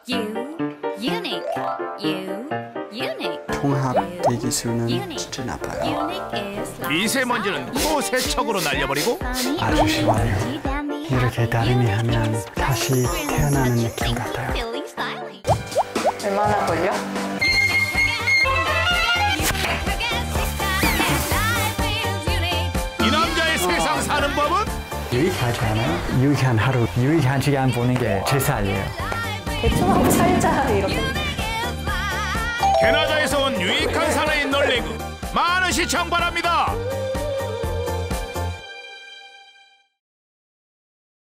통합 대기수는 진짜 나빠요. 미세먼지는 또 세척으로 날려버리고 아주 심해요. 이렇게 다리미 하면 다시 태어나는 느낌 같아요. 얼마나 걸려? 이 남자의 세상 사는 법은? 유익하지 않아요? 유익한 하루, 유익한 시간 보는 게 제 살이에요. 대충하고 살자 이렇게. 캐나다에서 온 유익한 사나이 놀래그 많은 시청 바랍니다.